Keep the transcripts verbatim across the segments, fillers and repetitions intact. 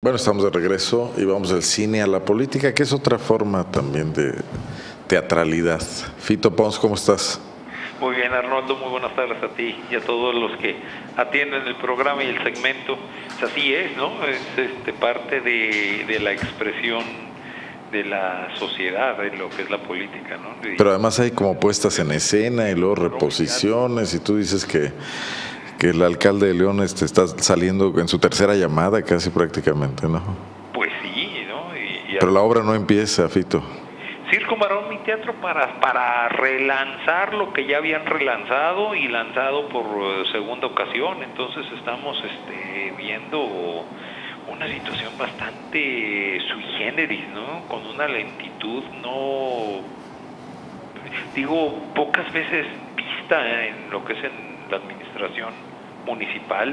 Bueno, estamos de regreso y vamos del cine a la política, que es otra forma también de teatralidad. Fito Pons, ¿cómo estás? Muy bien, Arnoldo, muy buenas tardes a ti y a todos los que atienden el programa y el segmento. Pues así es, ¿no? Es este, parte de, de la expresión de la sociedad, de lo que es la política, ¿no? Y, Pero además hay como puestas en escena y luego reposiciones, y tú dices que, que el alcalde de León este, está saliendo en su tercera llamada casi prácticamente, ¿no? Pues sí, ¿no? Y, y Pero la obra no empieza, Fito. Circo, Marón y Teatro para, para relanzar lo que ya habían relanzado y lanzado por segunda ocasión. Entonces estamos este, viendo una situación bastante sui generis, ¿no? Con una lentitud no, digo, pocas veces vista en lo que es en la administración municipal,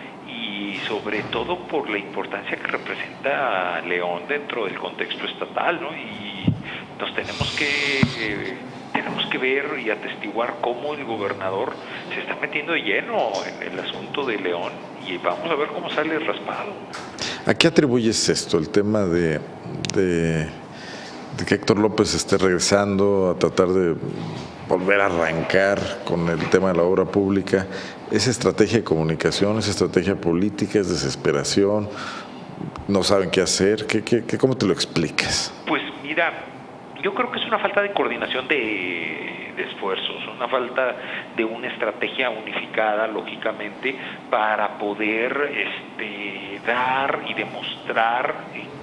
y sobre todo por la importancia que representa León dentro del contexto estatal, ¿no? Y nos tenemos que eh, tenemos que ver y atestiguar cómo el gobernador se está metiendo de lleno en el asunto de León, y vamos a ver cómo sale el raspado. ¿A qué atribuyes esto, el tema de, de, de que Héctor López esté regresando a tratar de volver a arrancar con el tema de la obra pública? ¿Es estrategia de comunicación, es estrategia política, es desesperación? ¿No saben qué hacer? ¿Qué, qué, qué, ¿Cómo te lo explicas? Pues mira, yo creo que es una falta de coordinación de, de esfuerzos, una falta de una estrategia unificada, lógicamente, para poder este, dar y demostrar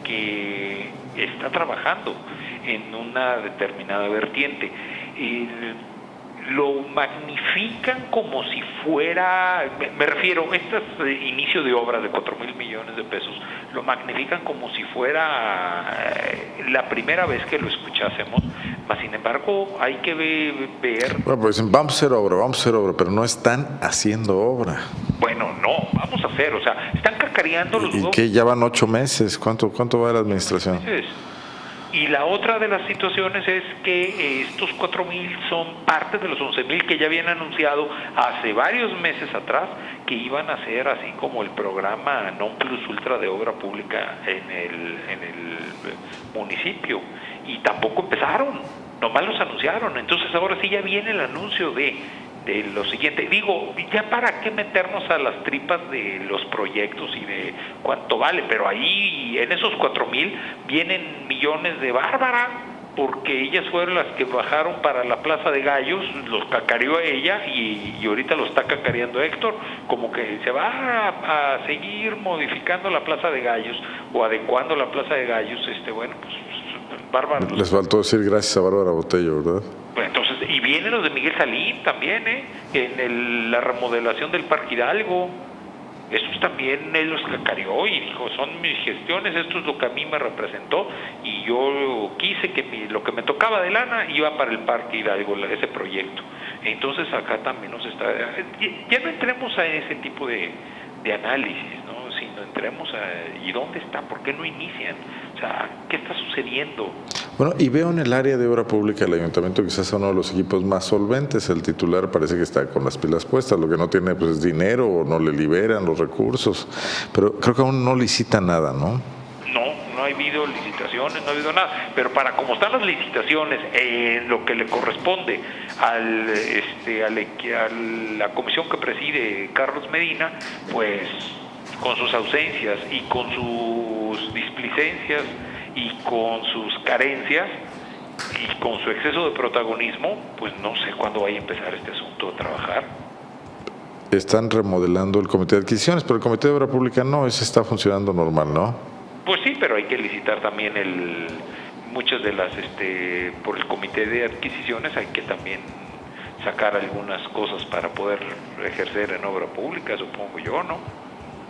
que está trabajando en una determinada vertiente. El, lo magnifican como si fuera, me, me refiero, este es inicio de obra de cuatro mil millones de pesos, lo magnifican como si fuera eh, la primera vez que lo escuchásemos, mas sin embargo hay que ve, ver... Bueno, pues dicen, vamos a hacer obra, vamos a hacer obra, pero no están haciendo obra. Bueno, no, vamos a hacer, o sea, están cacareando los... ¿Y que ya van ocho meses? ¿Cuánto, cuánto va de la administración? Y la otra de las situaciones es que estos cuatro mil son parte de los once mil que ya habían anunciado hace varios meses atrás que iban a ser así como el programa non plus ultra de obra pública en el, en el municipio. Y tampoco empezaron, nomás los anunciaron. Entonces ahora sí ya viene el anuncio de... de lo siguiente, digo, ya para qué meternos a las tripas de los proyectos y de cuánto vale, pero ahí en esos cuatro mil vienen millones de Bárbara, porque ellas fueron las que bajaron para la Plaza de Gallos, los cacareó a ella y, y ahorita lo está cacareando Héctor, como que se va a, a seguir modificando la Plaza de Gallos o adecuando la Plaza de Gallos, este bueno, pues Bárbara. Les faltó decir gracias a Bárbara Botello, ¿verdad? Pues entonces, y vienen los de Miguel Salín también, ¿eh? En el, la remodelación del Parque Hidalgo, estos también él los cacareó y dijo, son mis gestiones, esto es lo que a mí me representó, y yo quise que mi, lo que me tocaba de lana iba para el Parque Hidalgo, ese proyecto. Entonces acá también nos está... Ya no entremos a ese tipo de, de análisis, ¿no? Sino entremos a... ¿y dónde está? ¿Por qué no inician? O sea, ¿qué está sucediendo? Bueno, y veo en el área de obra pública el ayuntamiento quizás uno de los equipos más solventes. El titular parece que está con las pilas puestas, lo que no tiene pues es dinero o no le liberan los recursos, pero creo que aún no licita nada, ¿no? No, no ha habido licitaciones, no ha habido nada, pero para como están las licitaciones, en eh, lo que le corresponde al, este, al, a la comisión que preside Carlos Medina, pues con sus ausencias y con sus displicencias y con sus carencias y con su exceso de protagonismo, pues no sé cuándo vaya a empezar este asunto a trabajar. Están remodelando el comité de adquisiciones, pero el comité de obra pública no, ese está funcionando normal, ¿no? Pues sí, pero hay que licitar también el muchas de las, este, por el comité de adquisiciones hay que también sacar algunas cosas para poder ejercer en obra pública, supongo yo, ¿no?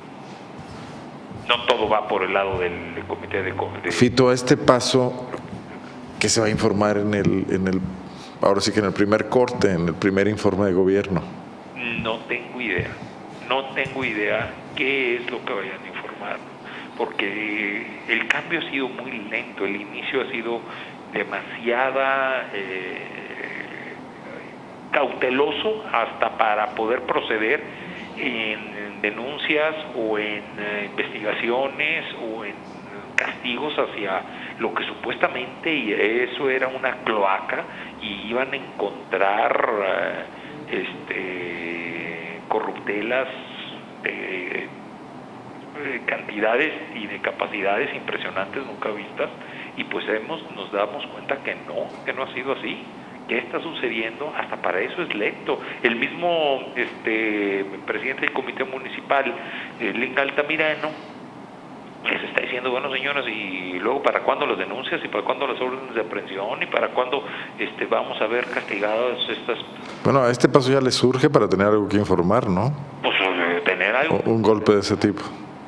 No todo va por el lado del, del comité de, de... Fito, a este paso, ¿qué se va a informar en el, en el, ahora sí que en el primer corte, en el primer informe de gobierno? No tengo idea, no tengo idea qué es lo que vayan a informar, porque el cambio ha sido muy lento, el inicio ha sido demasiada eh, cauteloso hasta para poder proceder en denuncias o en eh, investigaciones o en castigos hacia lo que supuestamente y eso era una cloaca y iban a encontrar eh, este, corruptelas de eh, cantidades y de capacidades impresionantes nunca vistas, y pues hemos, nos damos cuenta que no, que no ha sido así. ¿Qué está sucediendo? Hasta para eso es lecto. El mismo este, presidente del comité municipal, eh, Linda Altamirano, les está diciendo, bueno señoras, y luego para cuándo las denuncias, y para cuándo las órdenes de aprehensión, y para cuándo este, vamos a ver castigadas estas... Bueno, a este paso ya le surge para tener algo que informar, ¿no? Pues eh, tener algo... O un golpe de ese tipo.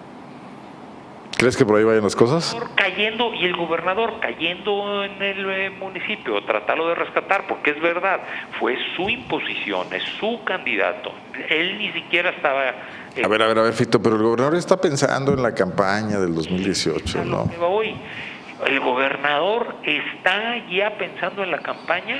¿Crees que por ahí vayan las cosas? Cayendo, y el gobernador cayendo en el eh, municipio, tratarlo de rescatar, porque es verdad, fue su imposición, es su candidato. Él ni siquiera estaba... Eh, a ver, a ver, a ver, Fito, pero el gobernador está pensando en la campaña del dos mil dieciocho, ¿no? Hoy, el gobernador está ya pensando en la campaña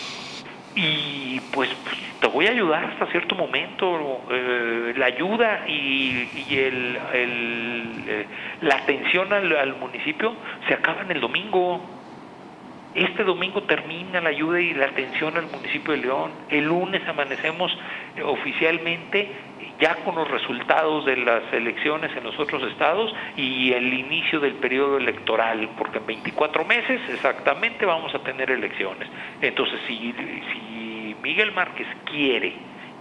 y pues, pues te voy a ayudar hasta cierto momento. Eh, la ayuda y, y el, el, eh, la atención al, al municipio se acaba en el domingo. Este domingo termina la ayuda y la atención al municipio de León. El lunes amanecemos eh, oficialmente ya con los resultados de las elecciones en los otros estados y el inicio del periodo electoral, porque en veinticuatro meses exactamente vamos a tener elecciones. Entonces, si, si Miguel Márquez quiere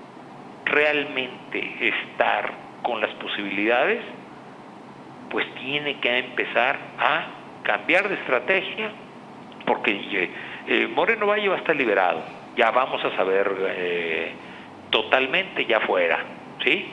realmente estar con las posibilidades, pues tiene que empezar a cambiar de estrategia, porque eh, eh, Moreno Valle va a estar liberado, ya vamos a saber eh, totalmente ya fuera, ¿sí?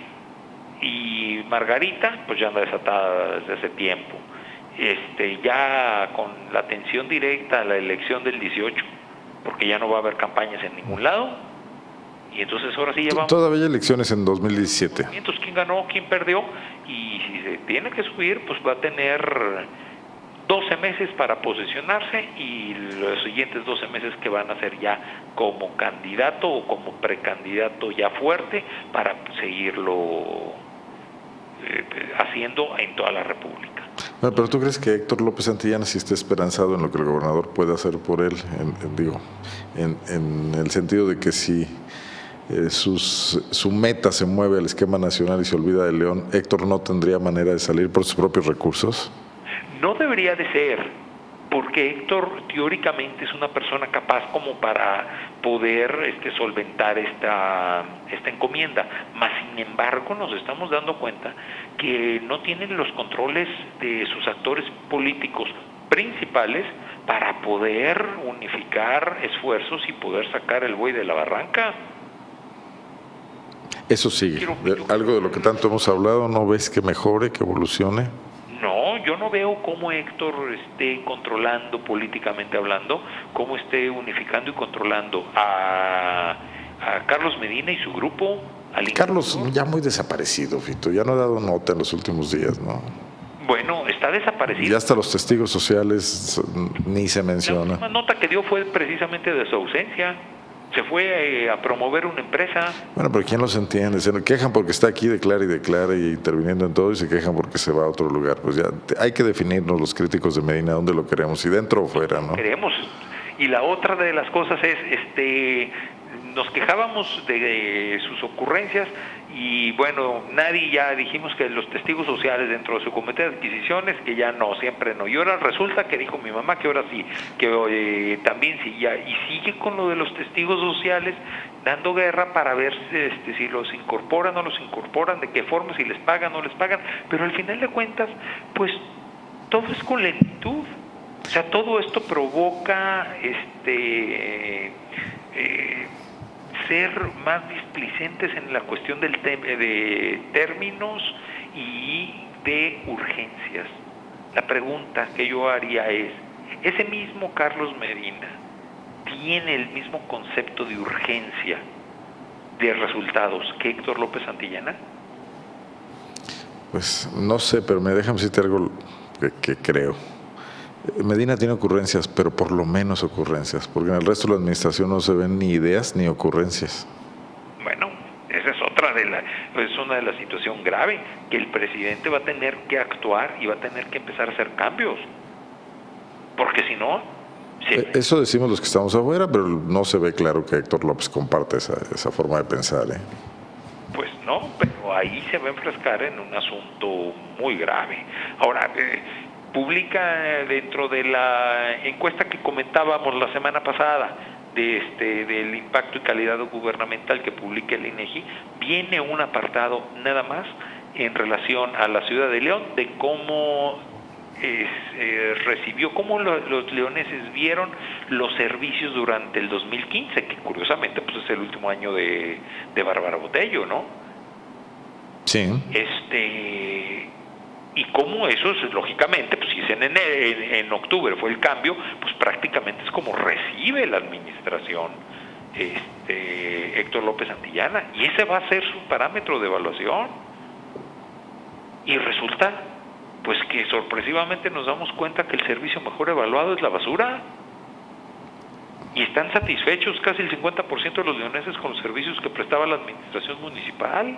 Y Margarita pues ya anda desatada desde hace tiempo, este ya con la atención directa a la elección del dieciocho, porque ya no va a haber campañas en ningún lado, y entonces ahora sí ya vamos. Todavía hay elecciones en dos mil diecisiete. Entonces quién ganó, quién perdió, y si se tiene que subir pues va a tener doce meses para posicionarse y los siguientes doce meses que van a ser ya como candidato o como precandidato ya fuerte para seguirlo eh, haciendo en toda la República. Bueno, pero ¿tú crees que Héctor López Santillana sí está esperanzado en lo que el gobernador puede hacer por él? En, en, digo, en, en el sentido de que si eh, sus, su meta se mueve al esquema nacional y se olvida de León, ¿Héctor no tendría manera de salir por sus propios recursos? No debería de ser, porque Héctor teóricamente es una persona capaz como para poder este, solventar esta, esta encomienda, mas sin embargo nos estamos dando cuenta que no tienen los controles de sus actores políticos principales para poder unificar esfuerzos y poder sacar el buey de la barranca. Eso sigue. Algo de lo que tanto hemos hablado, ¿no ves que mejore, que evolucione? No, yo no veo cómo Héctor esté controlando políticamente hablando, cómo esté unificando y controlando a, a Carlos Medina y su grupo. Al Carlos interior. Ya muy desaparecido, Fito, ya no ha dado nota en los últimos días, ¿no? Bueno, está desaparecido. Ya hasta los testigos sociales ni se menciona. La última nota que dio fue precisamente de su ausencia. Se fue eh, a promover una empresa. Bueno, pero ¿quién los entiende? Se quejan porque está aquí, declara y declara y interviniendo en todo, y se quejan porque se va a otro lugar. Pues ya hay que definirnos los críticos de Medina dónde lo queremos, si dentro o fuera, ¿no? Queremos. Y la otra de las cosas es, este, nos quejábamos de, de sus ocurrencias y bueno, nadie ya dijimos que los testigos sociales dentro de su comité de adquisiciones, que ya no, siempre no. Y ahora resulta que dijo mi mamá que ahora sí, que eh, también sí, ya, y sigue con lo de los testigos sociales, dando guerra para ver este, si los incorporan o no los incorporan, de qué forma, si les pagan o no les pagan, pero al final de cuentas, pues todo es con lentitud. O sea, todo esto provoca este eh, ser más displicentes en la cuestión del te de términos y de urgencias. La pregunta que yo haría es, ¿ese mismo Carlos Medina tiene el mismo concepto de urgencia de resultados que Héctor López Santillana? Pues no sé, pero me dejan decirte algo que, que creo. Medina tiene ocurrencias, pero por lo menos ocurrencias, porque en el resto de la administración no se ven ni ideas ni ocurrencias. Bueno, esa es otra de la... pues es una de las situaciones graves, que el presidente va a tener que actuar y va a tener que empezar a hacer cambios. Porque si no... Sí. Eso decimos los que estamos afuera, pero no se ve claro que Héctor López comparte esa, esa forma de pensar, ¿eh? Pues no, pero ahí se va a enfrascar en un asunto muy grave. Ahora, eh, publica dentro de la encuesta que comentábamos la semana pasada, de este del impacto y calidad gubernamental que publica el INEGI, viene un apartado nada más en relación a la ciudad de León, de cómo es, eh, recibió, cómo lo, los leoneses vieron los servicios durante el dos mil quince, que curiosamente pues es el último año de, de Bárbara Botello, ¿no? Sí. Este... Y cómo eso, es, lógicamente, pues si es en, en, en octubre fue el cambio, pues prácticamente es como recibe la administración este, Héctor López Santillana, y ese va a ser su parámetro de evaluación. Y resulta, pues que sorpresivamente nos damos cuenta que el servicio mejor evaluado es la basura. Y están satisfechos casi el cincuenta por ciento de los leoneses con los servicios que prestaba la administración municipal.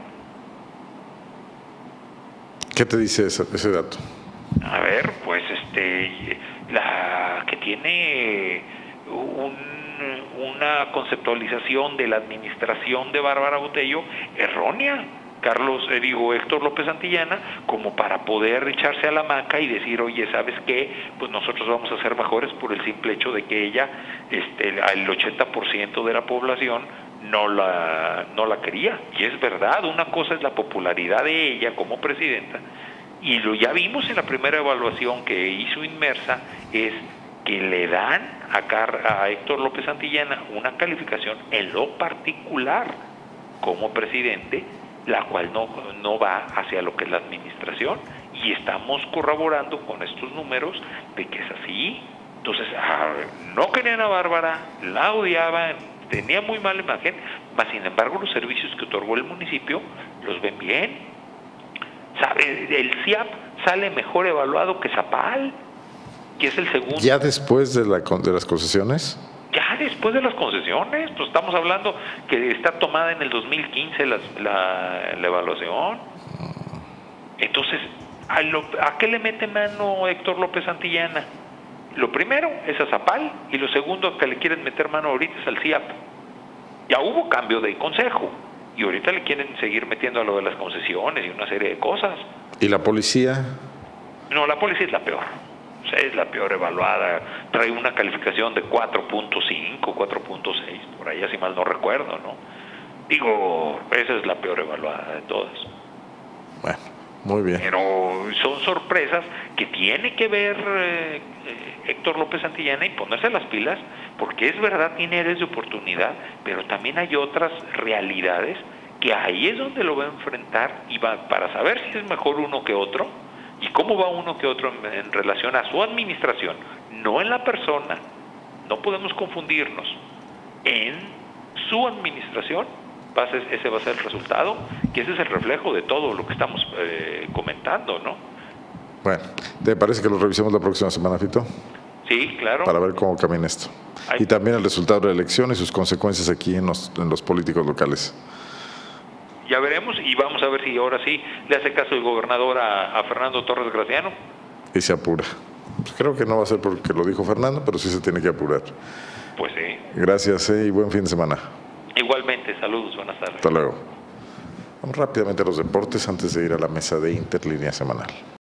¿Qué te dice ese, ese dato? A ver, pues este, la que tiene un, una conceptualización de la administración de Bárbara Botello errónea, Carlos, eh, digo, Héctor López Santillana, como para poder echarse a la hamaca y decir, oye, ¿sabes qué? Pues nosotros vamos a ser mejores por el simple hecho de que ella, este, el ochenta por ciento de la población no la, no la quería. Y es verdad, una cosa es la popularidad de ella como presidenta, y lo ya vimos en la primera evaluación que hizo Inmersa, es que le dan a, Car a Héctor López Santillana una calificación en lo particular como presidente, la cual no, no va hacia lo que es la administración, y estamos corroborando con estos números de que es así. Entonces, ah, no querían a Bárbara, la odiaban, tenía muy mala imagen, mas sin embargo los servicios que otorgó el municipio los ven bien. ¿Sabe? El C I A P sale mejor evaluado que Zapal, que es el segundo. ¿Ya después de, la, de las concesiones? Ya después de las concesiones, pues estamos hablando que está tomada en el dos mil quince la, la, la evaluación. Entonces, ¿a, lo, ¿a qué le mete mano Héctor López Santillana? Lo primero es a Zapal, y lo segundo que le quieren meter mano ahorita es al C I A P. Ya hubo cambio de consejo, y ahorita le quieren seguir metiendo a lo de las concesiones y una serie de cosas. ¿Y la policía? No, la policía es la peor. O sea, es la peor evaluada. Trae una calificación de cuatro punto cinco, cuatro punto seis, por ahí, si mal no recuerdo, ¿no? Digo, esa es la peor evaluada de todas. Bueno, muy bien. Pero son sorpresas que tiene que ver eh, Héctor López Santillana y ponerse las pilas, porque es verdad, tiene áreas de oportunidad, pero también hay otras realidades que ahí es donde lo va a enfrentar, y va para saber si es mejor uno que otro y cómo va uno que otro en, en relación a su administración, no en la persona. No podemos confundirnos. En su administración, va a ser, ese va a ser el resultado, que ese es el reflejo de todo lo que estamos eh, comentando, ¿no? Bueno, ¿te parece que lo revisemos la próxima semana, Fito? Sí, claro. Para ver cómo camina esto. Ay. Y también el resultado de la elección y sus consecuencias aquí en los, en los políticos locales. Ya veremos, y vamos a ver si ahora sí le hace caso el gobernador a, a Fernando Torres Graciano. Y se apura. Pues creo que no va a ser porque lo dijo Fernando, pero sí se tiene que apurar. Pues sí. Gracias, eh, y buen fin de semana. Igualmente, saludos, buenas tardes. Hasta luego. Vamos rápidamente a los deportes antes de ir a la mesa de Interlínea semanal.